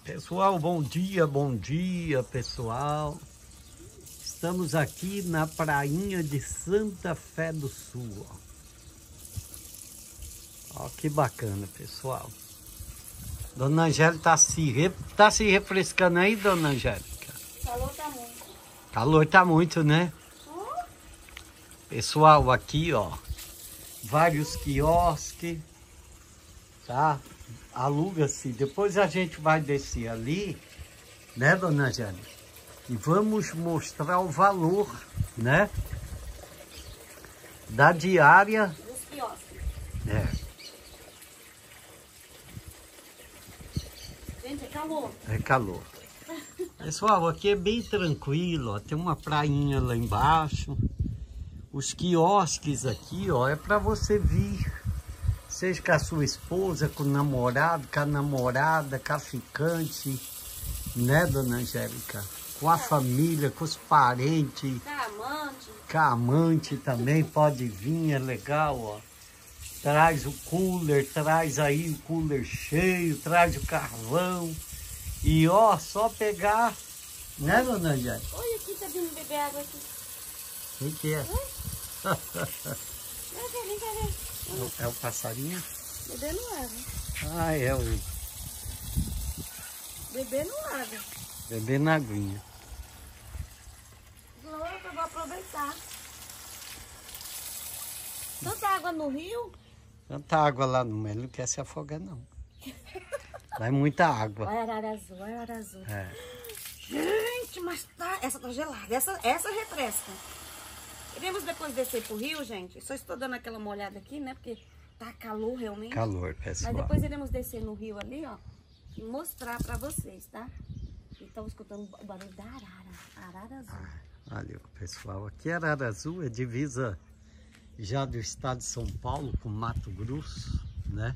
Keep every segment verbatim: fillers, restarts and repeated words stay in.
Pessoal, bom dia, bom dia, pessoal. Estamos aqui na prainha de Santa Fé do Sul, ó. Ó, que bacana, pessoal. Dona Angélica tá se, re... tá se refrescando aí, Dona Angélica? O calor tá muito. Calor tá muito, né? Hum? Pessoal, aqui, ó, vários quiosques, tá? Aluga-se. Depois a gente vai descer ali, né, Dona Angélica? E vamos mostrar o valor, né, da diária. Dos quiosques. É. Gente, é calor. É calor. Pessoal, aqui é bem tranquilo, ó. Tem uma prainha lá embaixo. Os quiosques aqui, ó, é para você vir, seja com a sua esposa, com o namorado, com a namorada, com a ficante, né, Dona Angélica? Com a família, com os parentes, Tá amante. com a amante também, pode vir, é legal, ó. Traz o cooler, traz aí o cooler cheio, traz o carvão. E ó, só pegar, né, Dona Angélica? Olha aqui, tá vindo beber água aqui. O que que é? Vem cá, vem cá, vem. É o passarinho? Bebendo água. Ah, é o Bebendo água. bebê na aguinha. Não, eu vou aproveitar. Tanta água no rio. Tanta água lá no meio, não quer se afogar, não. Vai muita água. Olha a arara azul, olha a arara azul. É. Gente, mas tá, essa tá gelada. Essa, essa refresca. Iremos depois descer pro rio, gente. Só estou dando aquela molhada aqui, né? Porque tá calor realmente. Calor, pessoal. Mas depois iremos descer no rio ali, ó. E mostrar pra vocês, tá? E estão escutando o barulho da arara. Arara azul. Ah, olha, pessoal, aqui Arara Azul é divisa já do estado de São Paulo com Mato Grosso, né?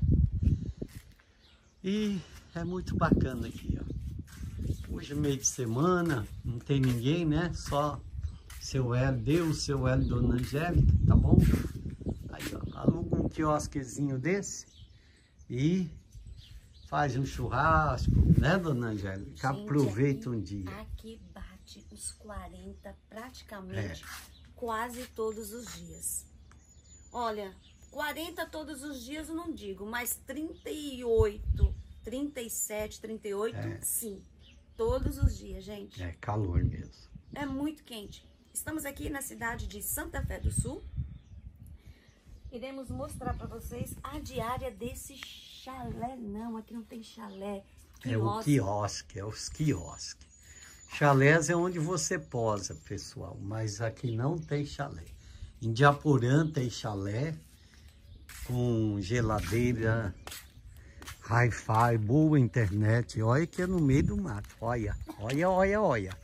E é muito bacana aqui, ó. Hoje é meio de semana, não tem ninguém, né? Só seu Hélio, Deus, seu Hélio e Dona Angélica, tá bom? Aí, ó, aluga um quiosquezinho desse e faz um churrasco, né, Dona Angélica? Gente, Aproveita aqui, um dia. Aqui bate os quarenta praticamente É. quase todos os dias. Olha, quarenta todos os dias eu não digo, mas trinta e oito, trinta e sete, trinta e oito, É. sim. Todos os dias, gente. É calor mesmo. É muito quente. Estamos aqui na cidade de Santa Fé do Sul. Iremos mostrar para vocês a diária desse chalé. Não, aqui não tem chalé. É o Quiosque. quiosque, é os quiosques. Chalés é onde você posa, pessoal, mas aqui não tem chalé. Em Diaporã tem chalé com geladeira, hi-fi, boa internet. Olha que é no meio do mato. Olha, olha, olha, olha.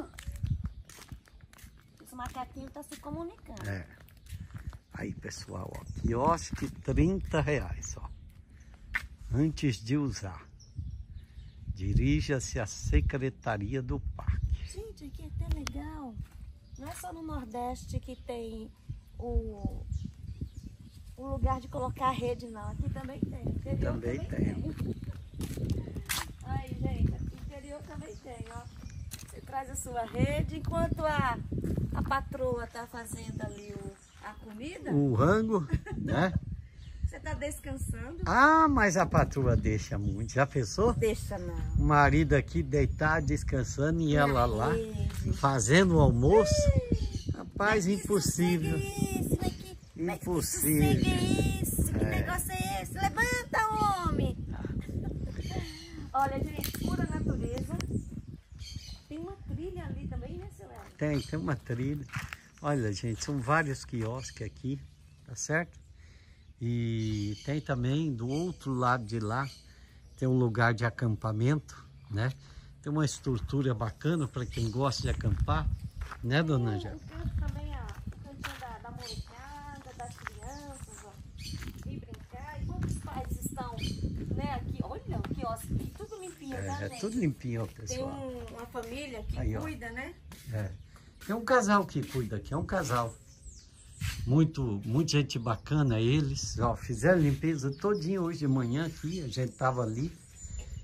Esse macaquinho está se comunicando. É. Aí, pessoal, ó, quiosque trinta reais, ó. Antes de usar, dirija-se à Secretaria do Parque. Gente, aqui é até legal. Não é só no Nordeste que tem o, o lugar de colocar a rede, não. Aqui também tem. No interior Também também tem. tem. Aí, gente, aqui no interior também tem, ó. Você traz a sua rede, enquanto a, a patroa tá fazendo ali o, a comida, O rango, né? você tá descansando. Ah, mas a patroa deixa muito. Já pensou? Deixa não. O marido aqui deitado, descansando e ela lá, rede. fazendo o almoço. Rapaz, Que impossível. sossego é esse? Mas que- mas que Impossível. sossego é esse? Que É. negócio é esse? Levanta, homem! Olha, gente, pura natureza. Tem uma trilha ali também, né, seu Hélio? Tem, tem uma trilha. Olha, gente, são vários quiosques aqui, tá certo? E tem também do outro lado de lá, tem um lugar de acampamento, né? Tem uma estrutura bacana para quem gosta de acampar, né, Dona Tem Angélica? um canto também, ó. O cantinho da, da molecada, das crianças, ó. Ir brincar. Enquanto os pais estão, né, aqui, olha, o quiosque, tudo limpinho, tá, É, é gente? tudo limpinho, ó, Tem pessoal. um- uma família que Aí, ó. cuida, né? É. Tem um casal que cuida aqui, é um casal. Muito, muita gente bacana eles. Ó, fizeram limpeza todinha hoje de manhã aqui, a gente tava ali.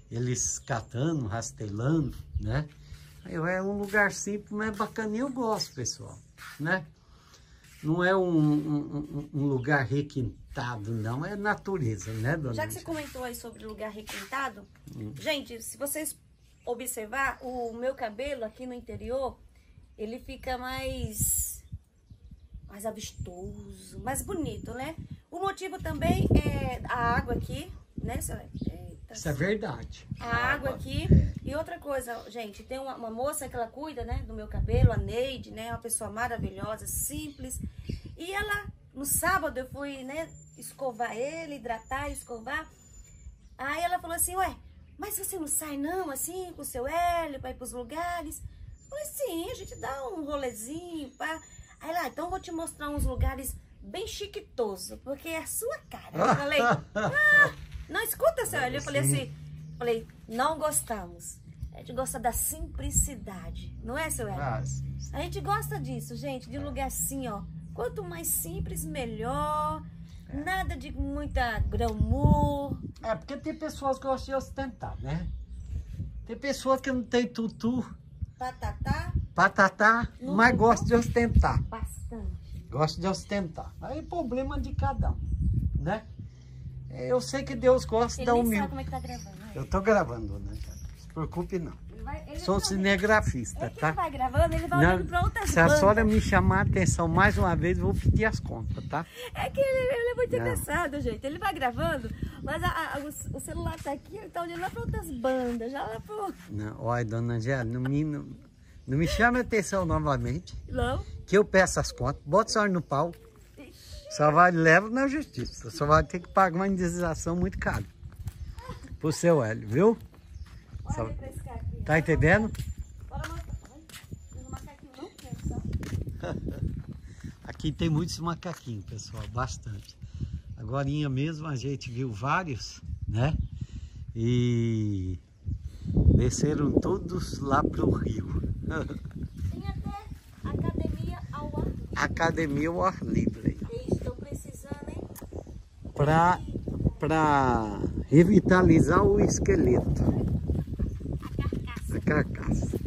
eles catando, rastelando, né? Aí é um lugar simples, mas é bacaninho, eu gosto, pessoal, né? Não é um, um, um lugar requintado, não, é natureza, né, dona? Já que você comentou aí sobre lugar requintado, hum. gente, se vocês observar, o meu cabelo aqui no interior, ele fica mais, mais avistoso, mais bonito, né? O motivo também é a água aqui, né, senhora? Eita. Isso é verdade. A água aqui. É. E outra coisa, gente, tem uma, uma moça que ela cuida, né, do meu cabelo, a Neide, né, uma pessoa maravilhosa, simples. E ela, no sábado, eu fui, né, escovar ele, hidratar, escovar. Aí ela falou assim, ué, mas você não sai não, assim, com o seu Hélio, pra ir pros lugares? Eu falei, sim, a gente dá um rolezinho, pá. Aí lá, então eu vou te mostrar uns lugares bem chiquitosos, porque é a sua cara. Eu falei, ah, não, escuta, seu Hélio. Eu falei assim, falei, não gostamos. A gente gosta da simplicidade, não é, seu Hélio? Ah, sim, sim. A gente gosta disso, gente, de um lugar assim, ó. Quanto mais simples, melhor. É. Nada de muita glamour. É, porque tem pessoas que gostam de ostentar, né? Tem pessoas que não tem tutu, patatá, patatá, mas gostam de ostentar. Bastante. Gosta de ostentar. Aí é problema de cada um, né? Eu sei que Deus gosta ele da humildade. humildade. Como é que tá gravando, né? Eu tô gravando, né? Não se preocupe, não. Ele vai, ele Sou não, cinegrafista, é que tá? ele vai gravando, ele vai Não, olhando pra outras se a bandas. senhora me chamar a atenção mais uma vez, eu vou pedir as contas, tá? É que ele, ele é muito Não. engraçado, gente. Ele vai gravando, mas a, a, o, o celular tá aqui, ele tá olhando lá pra outras bandas, já lá pro... Não, olha, dona Angela, não me, não, não me chame a atenção novamente, Não? que eu peço as contas, bota a senhora no pau, só vai leva na justiça, só vai ter que pagar uma indenização muito cara pro seu Hélio, viu? Olha Só, pra esse cara aqui. tá entendendo? Bora mostrar. Olha, o macaquinho não quer, só. Aqui tem muitos macaquinhos, pessoal, bastante. Agorinha mesmo a gente viu vários, né? E desceram todos lá pro rio. Tem até academia ao ar livre. Academia ao ar livre. Estou precisando, hein? Para para revitalizar o esqueleto. A carcaça. A carcaça.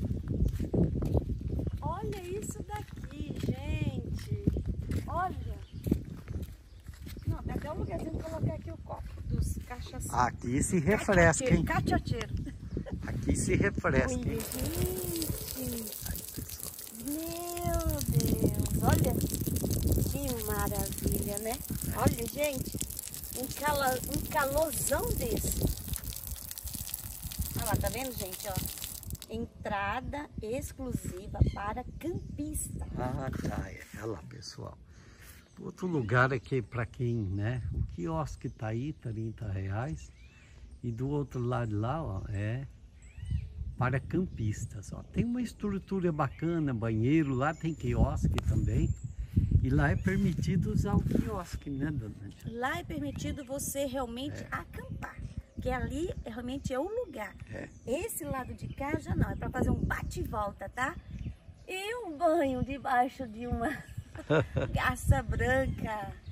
Olha isso daqui, gente. Olha. Não, tem até um lugarzinho para colocar aqui o copo dos cachaçeiros. Aqui se refresca, hein? Cachaceiro. Aqui se refresca, Olha, hein? gente. Aí, pessoal. Meu Deus. Olha que maravilha, né? Olha, gente. Um, cala, um calorzão desse. Olha lá, tá vendo, gente? Ó. Entrada exclusiva para campista. Ah, tá. Olha lá, pessoal. Outro lugar aqui para quem, né? O quiosque tá aí, trinta reais. E do outro lado lá, ó, é para campistas, ó. Tem uma estrutura bacana, banheiro, lá tem quiosque também. E lá é permitido usar o quiosque, né, dona? Lá é permitido você realmente é. acampar. Porque ali realmente é o lugar. É. Esse lado de cá já não, é para fazer um bate e volta, tá? E um banho debaixo de uma garça branca.